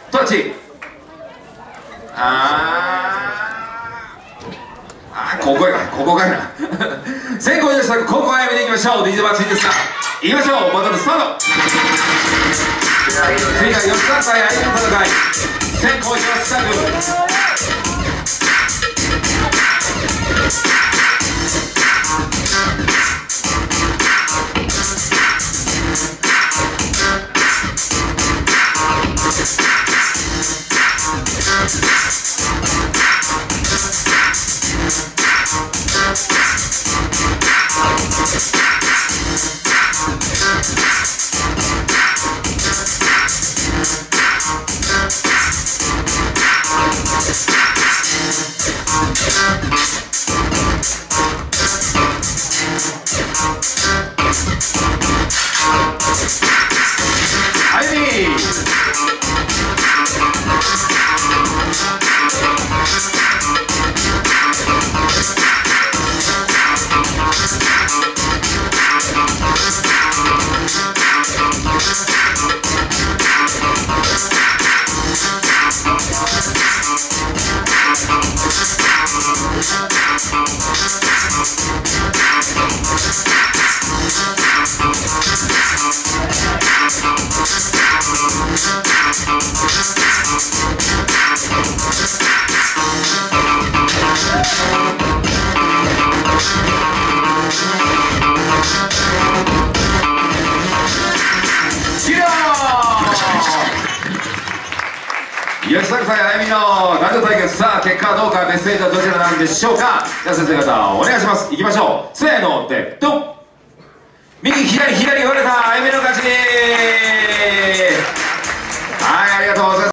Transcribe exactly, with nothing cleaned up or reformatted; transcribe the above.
どっち？あーあー、ここやここがやな先行女子後攻へ見ていきましょう。 ディージェー バッチリですか？いきましょう。バトルスタート。次が吉田対相手の戦い。先行女子タッグ。吉崎さんあやみの男女対決、さあ結果はどうか、ベストエイトはどちらなんでしょうか。じゃあ先生方お願いします。いきましょう。せーのでドン。右左左割れたあやみの勝ち。はい、ありがとうございます。